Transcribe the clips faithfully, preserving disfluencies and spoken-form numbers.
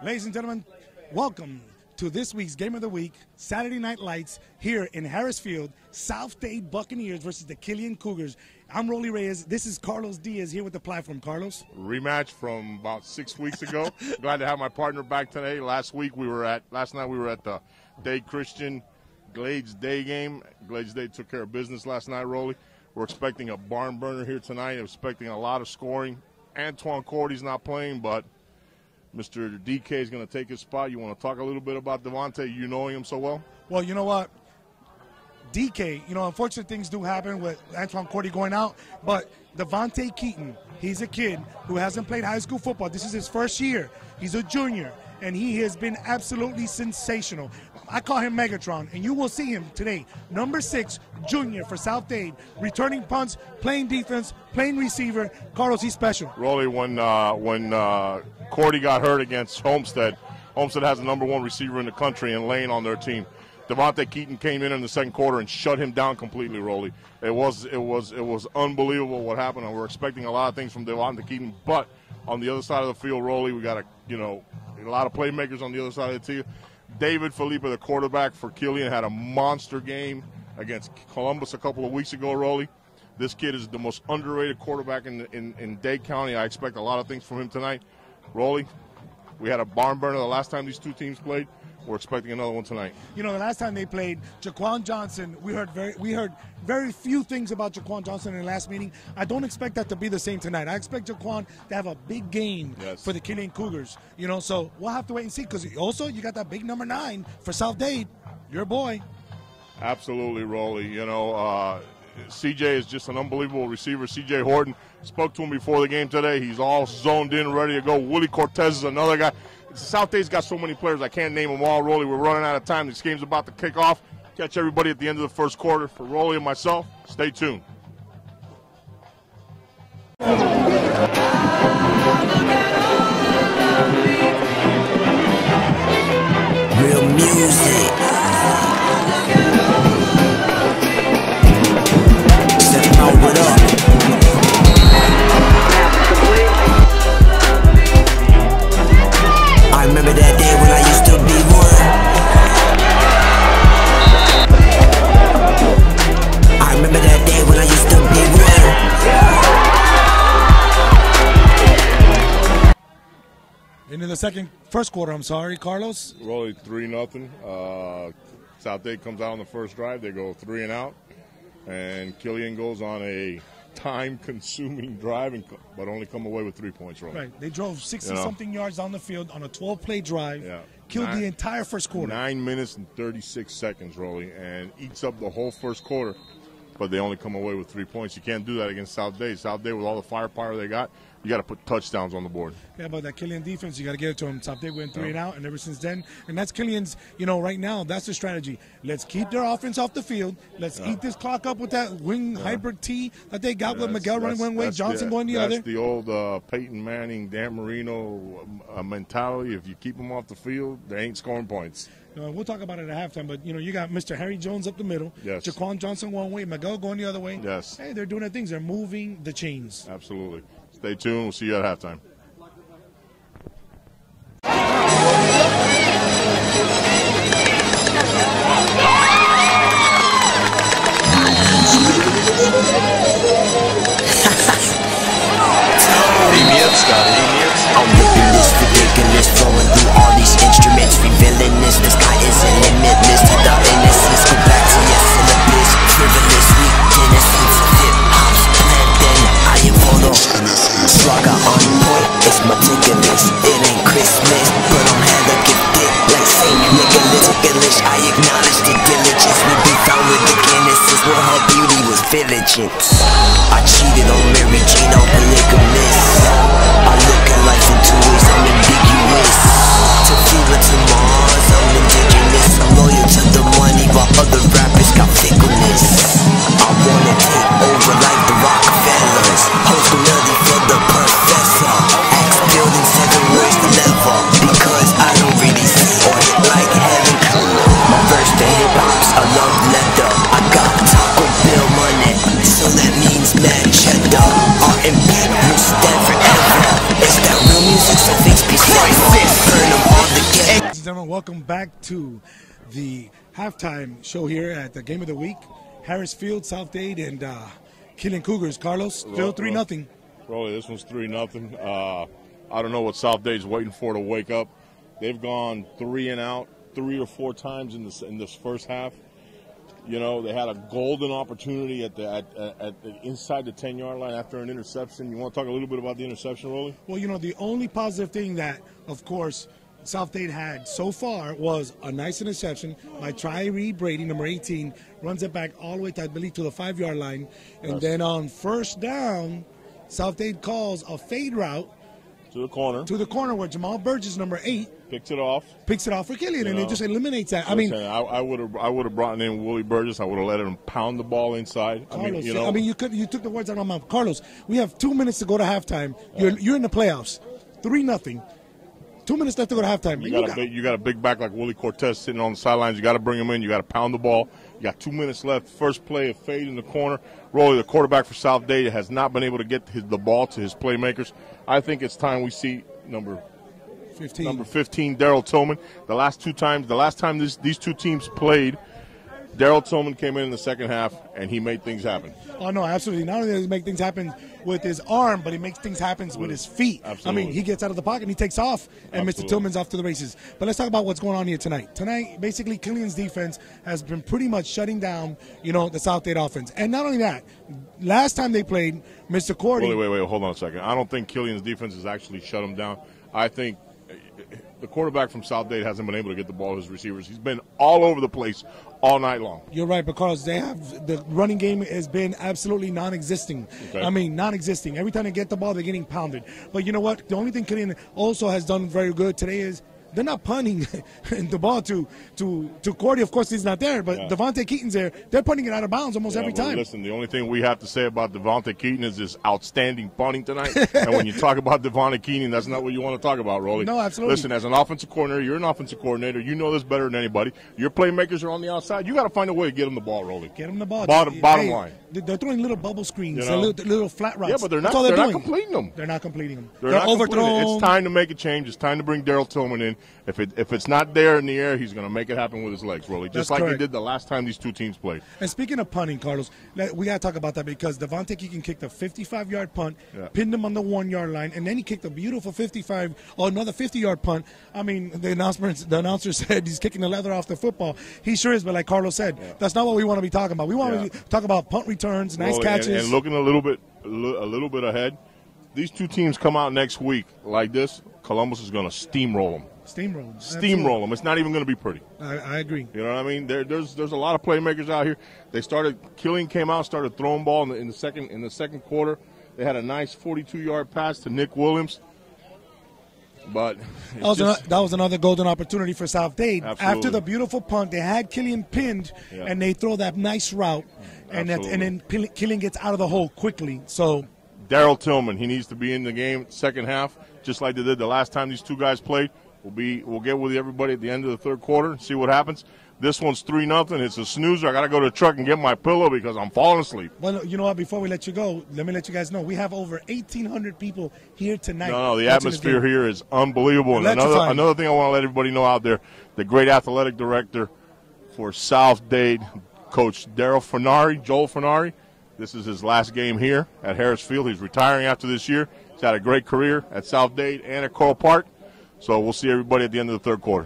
Ladies and gentlemen, welcome to this week's Game of the Week, Saturday Night Lights, here in Harris Field, South Dade Buccaneers versus the Killeen Cougars. I'm Rolly Reyes. This is Carlos Diaz here with the platform. Carlos? Rematch from about six weeks ago. Glad to have my partner back today. Last week we were at, last night we were at the Dade Christian Glades Day game. Glades Day took care of business last night, Rolly. We're expecting a barn burner here tonight. We're expecting a lot of scoring. Antoine Cordy's not playing, but Mister D K is going to take his spot. You want to talk a little bit about Devontae? You know him so well? Well, you know what? D K, you know, unfortunate things do happen with Antoine Cordy going out, but Devontae Keaton, he's a kid who hasn't played high school football. This is his first year. He's a junior, and he has been absolutely sensational. I call him Megatron, and you will see him today. Number six, junior for South Dade, returning punts, playing defense, playing receiver. Carlos, he's special. Rolly, when uh, when uh, Cordy got hurt against Homestead, Homestead has the number one receiver in the country and Lane on their team. Devontae Keaton came in in the second quarter and shut him down completely, Rolly. It was it was it was unbelievable what happened, and we're expecting a lot of things from Devontae Keaton. But on the other side of the field, Rolly, we got a you know a lot of playmakers on the other side of the team. David Felipe, the quarterback for Killeen, had a monster game against Columbus a couple of weeks ago, Rolly. This kid is the most underrated quarterback in, in, in Dade County. I expect a lot of things from him tonight. Rolly, we had a barn burner the last time these two teams played. We're expecting another one tonight. You know, the last time they played, Jaquan Johnson, we heard very we heard very few things about Jaquan Johnson in the last meeting. I don't expect that to be the same tonight. I expect Jaquan to have a big game yes. for the Killeen Cougars. You know, so we'll have to wait and see, because also you got that big number nine for South Dade, your boy. Absolutely, Rolly. You know, uh, C J is just an unbelievable receiver. C J Horton, spoke to him before the game today. He's all zoned in, ready to go. Willie Cortez is another guy. South Dade's got so many players, I can't name them all, Rolly. We're running out of time. This game's about to kick off. Catch everybody at the end of the first quarter. For Rolly and myself, stay tuned. Real music. Step out, what up? I remember that day when I used to be one. I remember that day when I used to be one. Into the second, first quarter, I'm sorry, Carlos. Rolly, three nothing. Uh, South Dade comes out on the first drive. They go three and out, and Killeen goes on a time-consuming drive, and, but only come away with three points, Rolly. Right, they drove sixty-something you know, yards down the field on a twelve-play drive, yeah. killed nine, the entire first quarter. Nine minutes and thirty-six seconds, Rolly, and eats up the whole first quarter, but they only come away with three points. You can't do that against South Dade. South Dade, with all the firepower they got, you got to put touchdowns on the board. Yeah, but that Killeen defense, you got to get it to them. South Dade went three yeah. and out, and ever since then, and that's Killeen's, you know, right now, that's the strategy. Let's keep their offense off the field. Let's yeah. eat this clock up with that wing yeah. hybrid T that they got yeah, with Miguel running one way, Johnson the, going the that's other. That's the old uh, Peyton Manning, Dan Marino uh, mentality. If you keep them off the field, they ain't scoring points. Uh, we'll talk about it at halftime, but, you know, you got Mister Harry Jones up the middle, yes. Jaquan Johnson one way, Miguel going the other way. Yes. Hey, they're doing their things. They're moving the chains. Absolutely. Stay tuned. We'll see you at halftime. I'm ripping this ridiculous, flowing through all these instruments, revealing this. The sky isn't limitless to the innocence. Go back to your syllabus, frivolous, weak innocence, hip hop's planted. I am photo, swagger on point, it's meticulous. It ain't Christmas, but I'm hella gifted, like Saint Nicholas. English, I acknowledge the diligence. We be found with the Guinnesses, where her beauty was diligence. I cheated on Mary Jane, on polygamous. I look at life in two ways, I'm ambiguous. To fever to Mars, I'm indigenous. I'm loyal to the money, while other rappers got fickleness. I wanna take over like the Rockefellers. Host melody for the professor. Axe building seven words never, because I don't really see or hit like heaven. My verse to hip hop's a love letter. I got Taco Bill money, so that means mad cheddar. R and B will stand forever. It's that real music, so things be said. Burn them gentlemen, welcome back to the halftime show here at the Game of the Week. Harris Field, South Dade, and uh, Killian Cougars. Carlos, still three nothing. Rolly, this one's three nothing. Uh, I don't know what South Dade's waiting for to wake up. They've gone three and out three or four times in this in this first half. You know, they had a golden opportunity at the at, at the inside the ten-yard line after an interception. You want to talk a little bit about the interception, Rolly? Well, you know, the only positive thing that, of course, South Dade had so far was a nice interception by Tyree Brady, number eighteen, runs it back all the way to, I believe, to the five-yard line. And yes. Then on first down, South Dade calls a fade route to the corner. To the corner where Jamal Burgess, number eight, picks it off. Picks it off for Killian, you and know, it just eliminates that. I mean, I would have I would have brought in Willie Burgess. I would have let him pound the ball inside. Carlos, I mean, you know, I mean, you could you took the words out of my mouth. Carlos, we have two minutes to go to halftime. You're yeah. you're in the playoffs, three nothing. Two minutes left to go to halftime. You, you, got, got, a big, you got a big back like Willie Cortez sitting on the sidelines. You got to bring him in. You got to pound the ball. You got two minutes left. First play, a fade in the corner. Rolly, the quarterback for South Dade, has not been able to get his, the ball to his playmakers. I think it's time we see number fifteen, number fifteen, Daryl Tillman. The last two times, the last time this, these two teams played, Daryl Tillman came in in the second half, and he made things happen. Oh, no, absolutely. Not only does he make things happen with his arm, but he makes things happen with, with his feet. Absolutely. I mean, he gets out of the pocket and he takes off, and absolutely. Mister Tillman's off to the races. But let's talk about what's going on here tonight. Tonight, basically, Killian's defense has been pretty much shutting down, you know, the South Dade offense. And not only that, last time they played, Mister Cordy. Wait, wait, wait, hold on a second. I don't think Killian's defense has actually shut him down. I think the quarterback from South Dade hasn't been able to get the ball to his receivers. He's been all over the place all night long. You're right, because they have the running game has been absolutely non-existing. Okay. I mean, non-existing. Every time they get the ball, they're getting pounded. But you know what? The only thing Killian also has done very good today is they're not punting the ball to to to Cordy. Of course, he's not there, but yeah. Devontae Keaton's there. They're punting it out of bounds almost yeah, every well, time. Listen, the only thing we have to say about Devontae Keaton is his outstanding punting tonight. And when you talk about Devontae Keaton, that's not what you want to talk about, Rolly. No, absolutely. Listen, as an offensive coordinator, you're an offensive coordinator. You know this better than anybody. Your playmakers are on the outside. You got to find a way to get them the ball, Rolly. Get them the ball. Bottom, hey, bottom line. They're throwing little bubble screens, you know? little, little flat routes. Yeah, but they're not. That's all they're, they're not doing. completing them. They're not completing them. They're, they're not overthrown. It's time to make a change. It's time to bring Daryl Tillman in. If it if it's not there in the air, he's going to make it happen with his legs, Rolly. Just That's like correct. he did the last time these two teams played. And speaking of punting, Carlos, we got to talk about that because Devontae Keaton kicked a fifty-five-yard punt, yeah. pinned him on the one-yard line, and then he kicked a beautiful fifty-five or another fifty-yard punt. I mean, the announcement, the announcer said he's kicking the leather off the football. He sure is, but like Carlos said, yeah. that's not what we want to be talking about. We want yeah. to talk about punt returns, nice Rolly, catches. And, and looking a little bit, a little bit ahead, these two teams come out next week like this, Columbus is going to steamroll them. Steamroll them. Steamroll them. It's not even going to be pretty. I, I agree. You know what I mean? There, there's there's a lot of playmakers out here. They started, Killian came out, started throwing ball in the, in the second in the second quarter. They had a nice forty-two-yard pass to Nick Williams. But that was, just, an, that was another golden opportunity for South Dade. Absolutely. After the beautiful punt, they had Killian pinned, yeah. and they throw that nice route, and that, and then Killian gets out of the hole quickly. So Daryl Tillman, he needs to be in the game second half, just like they did the last time these two guys played. We'll be we'll get with everybody at the end of the third quarter and see what happens. This one's three nothing. It's a snoozer. I got to go to the truck and get my pillow because I'm falling asleep. Well, you know what? Before we let you go, let me let you guys know we have over eighteen hundred people here tonight. No, no, the atmosphere here is unbelievable. And another another thing I want to let everybody know out there: the great athletic director for South Dade, Coach Daryl Fernari, Joel Fernari. This is his last game here at Harris Field. He's retiring after this year. He's had a great career at South Dade and at Coral Park. So we'll see everybody at the end of the third quarter.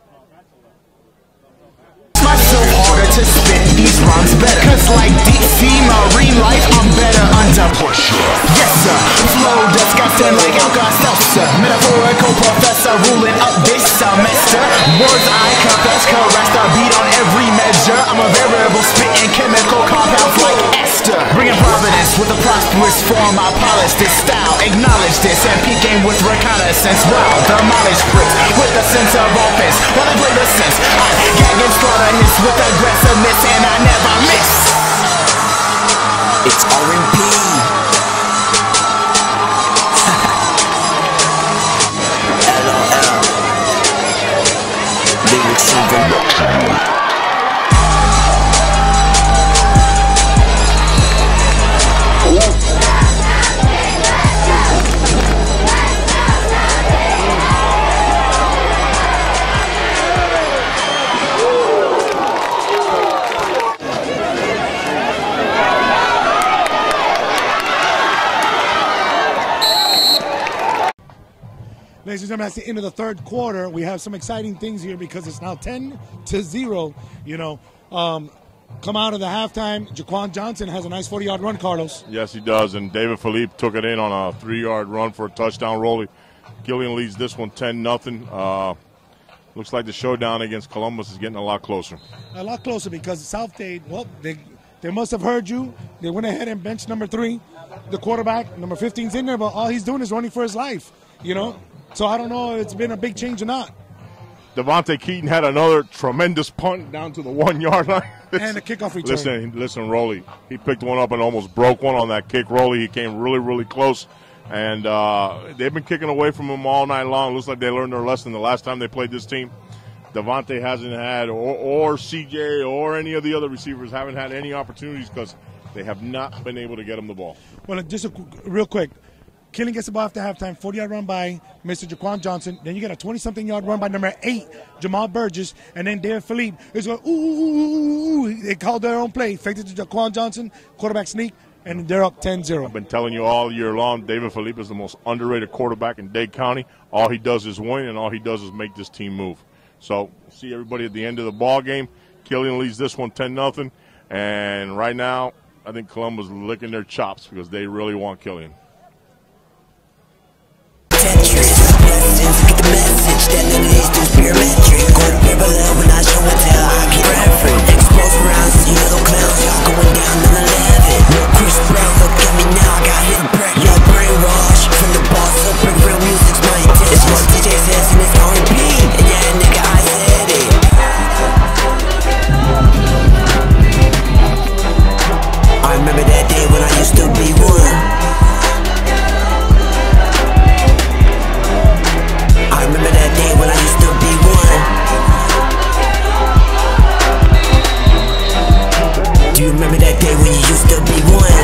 Myself harder to spit these rhymes better, cause like deep sea marine life, I'm better under pressure. Yes sir, flow disgusting like Alka Seltzer, metaphorical professor ruling up this semester. Words I confess, caress the beat on every measure. I'm a variable spitting chemical compounds like Esther, bringing providence with a prosperous form. I polish this style, acknowledge this, and peak game with reconnaissance. Wow, demolish bricks with a sense of offense, while I play the sense I gag and slaughter hits with aggressiveness, and I never miss. It's R and P. L O L. Lyrics over. Ladies and gentlemen, that's the end of the third quarter. We have some exciting things here because it's now ten to zero. You know, um, come out of the halftime. Jaquan Johnson has a nice forty-yard run, Carlos. Yes, he does. And David Philippe took it in on a three-yard run for a touchdown. Rolly. Killian leads this one ten nothing. Uh, looks like the showdown against Columbus is getting a lot closer. A lot closer because South Dade, well, they they must have heard you. They went ahead and benched number three. The quarterback, number fifteen's in there, but all he's doing is running for his life, you know? So I don't know if it's been a big change or not. Devontae Keaton had another tremendous punt down to the one-yard line. And a kickoff return. Listen, listen, Rolly. He picked one up and almost broke one on that kick. Rolly, he came really, really close. And uh, they've been kicking away from him all night long. Looks like they learned their lesson the last time they played this team. Devontae hasn't had, or, or C J or any of the other receivers haven't had any opportunities because they have not been able to get him the ball. Well, just a, real quick. Killian gets the ball after halftime, forty-yard run by Mister Jaquan Johnson. Then you get a twenty-something-yard run by number eight, Jamal Burgess. And then David Philippe is going, ooh, ooh, ooh, ooh. They called their own play. Faked it to Jaquan Johnson, quarterback sneak, and they're up ten zero. I've been telling you all year long, David Philippe is the most underrated quarterback in Dade County. All he does is win, and all he does is make this team move. So see everybody at the end of the ball game. Killian leads this one ten nothing. And right now, I think Columbus is licking their chops because they really want Killian. Get the message that none of these dudes parametric. Go to paper level when I show and tell I get reference. Exposed around, see little clowns, y'all going down on eleven. No Chris Brown, look at me now, I got hit and break. Yo, brainwash from the boss up, bring real music's my intention. It's what D J says and it's on repeat. And yeah, nigga, I said it. I remember that day when I used to be one. I remember that day when I used to be one. Do you remember that day when you used to be one?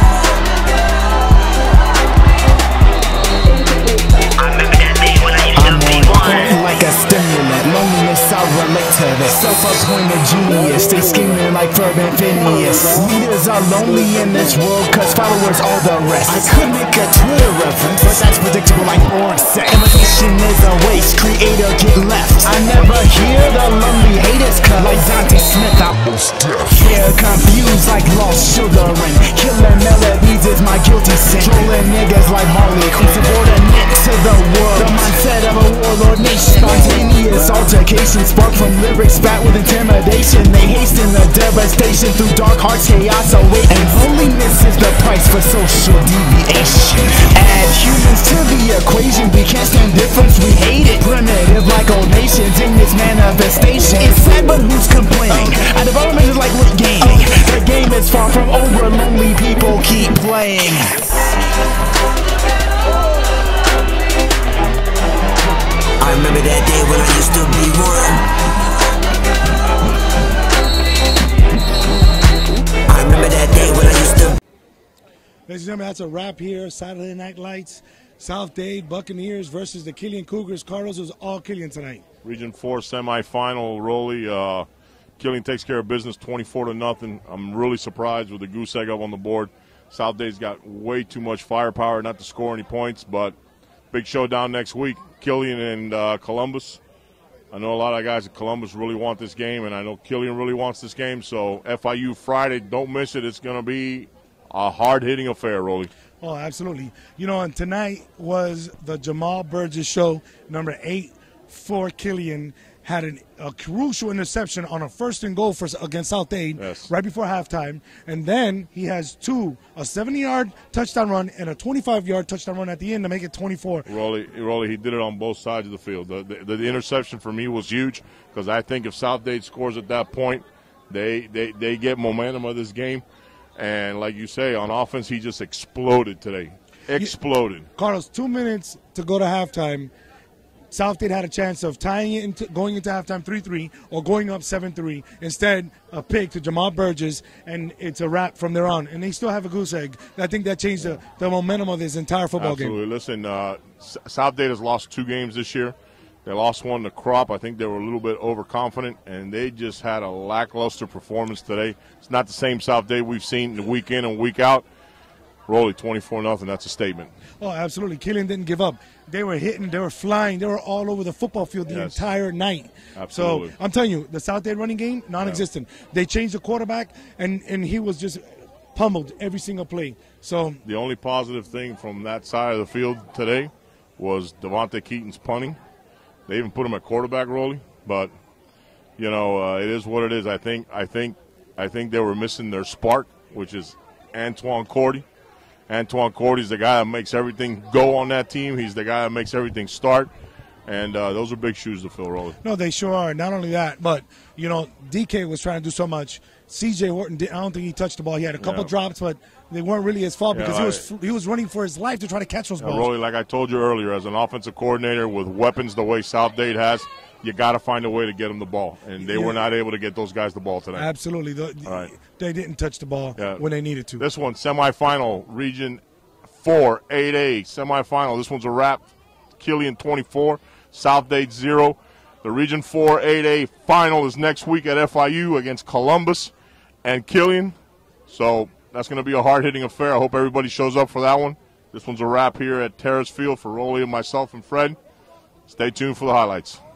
I remember that day when I used to be one. Like a stimulant, loneliness, I relate to this. Self-appointed genius, they scheming like Fervent Phineas. Leaders are lonely in this world, cause followers all the rest. I could make a Twitter reference, but that's predictable like born sex. Imitation is a waste, creator get left. I never hear the lonely haters cut like Dante Smith, I was deaf. They're confused like lost sugar and killing melodies is my guilty sin. Trolling niggas like Harley Quinn, subordinate to the world. The mindset of a warlord nation. Spontaneous altercation sparked from lyrics spat with intimidation. They hasten the devastation through dark hearts, chaos await. And loneliness is the price for social deviation. Add humans to the equation, we can't stand difference, we hate it. Primitive like old nations in this manifestation. It's sad but who's complaining? Our development is like what gaming? The game is far from over, lonely people keep playing. I remember that day when I used to be one. I remember that day when I used to. Ladies and gentlemen, that's a wrap here. Saturday Night Lights, South Dade Buccaneers versus the Killian Cougars. Carlos, was all Killian tonight. Region four semifinal, Rolly. Uh, Killian takes care of business twenty-four to nothing. I'm really surprised with the goose egg up on the board. South Dade's got way too much firepower not to score any points, but big showdown next week. Killian and uh, Columbus. I know a lot of guys at Columbus really want this game, and I know Killian really wants this game. So F I U Friday, don't miss it. It's going to be a hard-hitting affair, Rolly. Oh, absolutely. You know, and tonight was the Jamal Burgess show, number eight for Killian. Had an, a crucial interception on a first and goal for, against South Dade yes. right before halftime. And then he has two, a seventy-yard touchdown run and a twenty-five-yard touchdown run at the end to make it twenty-four. Rolly, Rolly, he did it on both sides of the field. The, the, the interception for me was huge because I think if South Dade scores at that point, they, they, they get momentum of this game. And like you say, on offense, he just exploded today. Exploded. Carlos, two minutes to go to halftime. South Dade had a chance of tying it into going into halftime three three or going up seven three. Instead, a pick to Jamal Burgess, and it's a wrap from there on. And they still have a goose egg. I think that changed the, the momentum of this entire football Absolutely. game. Listen, uh, South Dade has lost two games this year. They lost one to Crop. I think they were a little bit overconfident, and they just had a lackluster performance today. It's not the same South Dade we've seen week in and week out. Rolly, twenty-four nothing. That's a statement. Oh, absolutely. Killian didn't give up. They were hitting, they were flying, they were all over the football field the Yes. entire night. Absolutely. So I'm telling you, the South Dade running game, non-existent. Yeah. They changed the quarterback, and, and he was just pummeled every single play. So the only positive thing from that side of the field today was Devontae Keaton's punting. They even put him at quarterback, Rolly, but you know uh, it is what it is. I think I think I think they were missing their spark, which is Antoine Cordy. Antoine Cordy's the guy that makes everything go on that team. He's the guy that makes everything start. And uh, those are big shoes to fill, Rolly. No, they sure are. Not only that, but, you know, D K was trying to do so much. C J Horton, did, I don't think he touched the ball. He had a couple Yeah. drops, but they weren't really his fault Yeah, because I- he was he was running for his life to try to catch those Now, balls. Rolly, like I told you earlier, as an offensive coordinator with weapons the way South Dade has, you got to find a way to get them the ball. And they Yeah. were not able to get those guys the ball today. Absolutely. The, All right. They didn't touch the ball Yeah. when they needed to. This one, semifinal, Region four, eight A, semifinal. This one's a wrap. Killian twenty-four, South Dade zero. The Region four, eight A final is next week at F I U against Columbus and Killian. So that's going to be a hard-hitting affair. I hope everybody shows up for that one. This one's a wrap here at Terrace Field for Rolly and myself and Fred. Stay tuned for the highlights.